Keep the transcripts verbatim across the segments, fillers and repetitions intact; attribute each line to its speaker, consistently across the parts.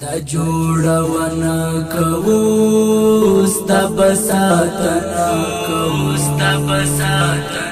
Speaker 1: تا جوړونه کوو ستا په ساتنه کوو ستا په ساتنه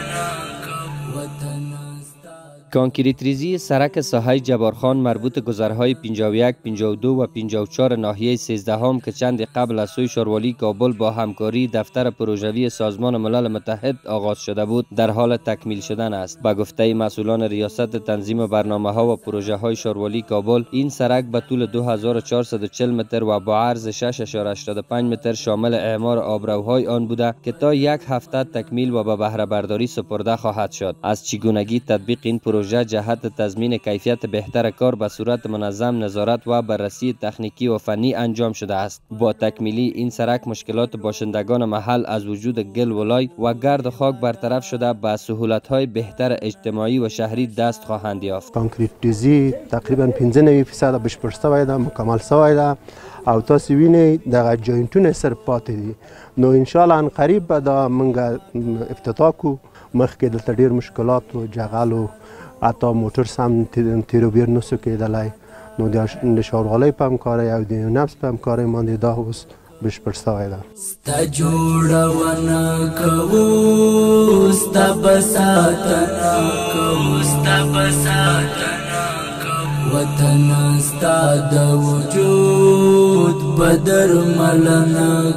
Speaker 2: کانکریتریزی سرک ساحه جبارخان مربوط گذرهای پنجاه و یک، پنجاه و دو و پنجاه و چهار ناحیه سیزدهم که چند قبل از سوی شاروالی کابل با همکاری دفتر پروژوی سازمان ملل متحد آغاز شده بود در حال تکمیل شدن است. به گفته مسئولان ریاست تنظیم برنامه ها و پروژه های شاروالی کابل، این سرک به طول دو هزار و چهارصد و چهل متر و با عرض شش اشاره هشتاد و پنج متر شامل اعمار آبروهای آن بوده که تا یک هفته تکمیل و به بهره برداری سپرده خواهد شد. از چگونگی تطبیق این پروژه جهت تضمین کیفیت بهتر کار به صورت منظم نظارت و بررسی تکنیکی و فنی انجام شده است. با تکمیلی این سرک مشکلات باشندگان محل از وجود گل و لای و گرد و خاک برطرف شده به سهولت‌های بهتر اجتماعی و شهری دست خواهند یافت.
Speaker 3: کانکریتریزی تقریبا پنځه نوي فیصد بشپړ شوی ده، مکمل شوی ده او تاسو وینئ دغه جوینټونه صرف پاتې دي. نو ان شاء الله ان قریب به دا موږ افتتاح کوو. مخکې دلته ډېر مشکلات و، جغل و حتی موټر سم تیرو بیر نسو کېدلی. نو د ښاروالۍ په همکارۍ او د نفس په همکارۍ باندې دا اوس بشپړ شوی ده.
Speaker 1: ستا جوړونه کوو ستا په ساتنه کوو ستا په ساتنه کوو وطن ستا د وجود په درملنه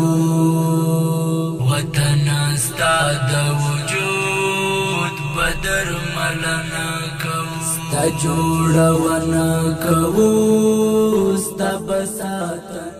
Speaker 1: کوو وطن ستا د وجود په درملنه کوو ستا جوړونه کوو ستا په ساتنه